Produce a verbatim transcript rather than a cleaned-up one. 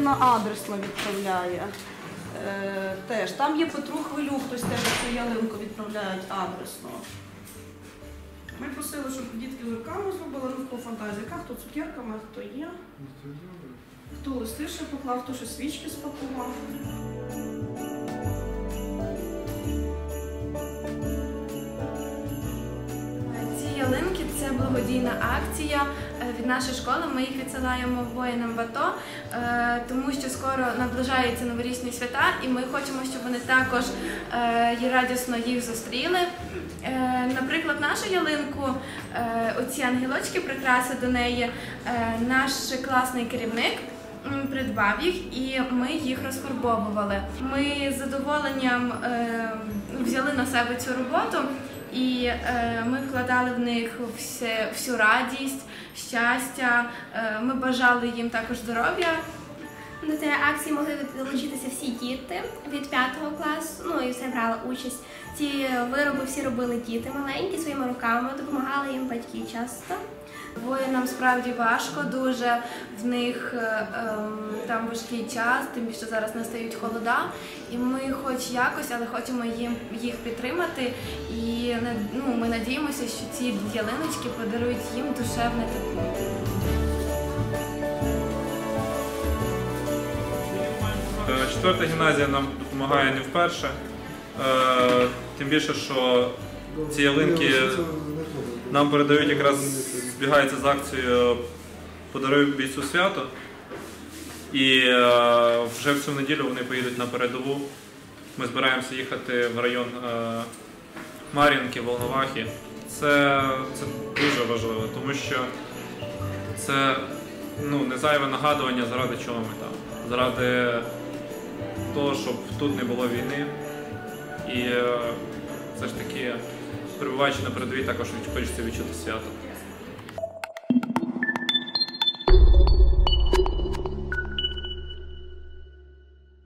Іванівна адресно відправляє. Е, теж. Там є Петру Хвилю, хтось теж цю ялинку відправляють адресно. Ми просили, щоб дітки руками зробили, ну, по фантазії. Хто цукерками, хто є. Хто листи ще поклав, хто ще свічки спакував. Ці ялинки – це благодійна акція від нашої школи. Ми їх відсилаємо воїнам в АТО, тому що скоро наближаються новорічні свята, і ми хочемо, щоб вони також і радісно їх зустріли. Наприклад, нашу ялинку, оці ангелочки, прикраси до неї, наш класний керівник придбав їх, і ми їх розфарбовували. Ми з задоволенням взяли на себе цю роботу, і ми вкладали в них все, всю радість, щастя, ми бажали їм також здоров'я. До цієї акції могли долучитися всі діти від п'ятого класу, ну і все брали участь. Ці вироби всі робили діти маленькі, своїми руками, допомагали їм батьки часто. Воїнам справді важко дуже, в них ем, там важкий час, тим більше зараз настають холода. І ми хоч якось, але хочемо їм, їх підтримати. І ну, ми надіємося, що ці ялиночки подарують їм душевне тепло. Четверта гімназія нам допомагає не вперше. Тим більше, що ці ялинки нам передають, якраз збігається з акцією «Подаруй бійцю свято». І вже в цю неділю вони поїдуть на передову. Ми збираємося їхати в район Мар'їнки, Волновахи. Це, це дуже важливо, тому що це ну, не зайве нагадування, заради чого ми там. Заради того, щоб тут не було війни. І все ж таки, перебуваючи на передовій, також хочеться відчути свято.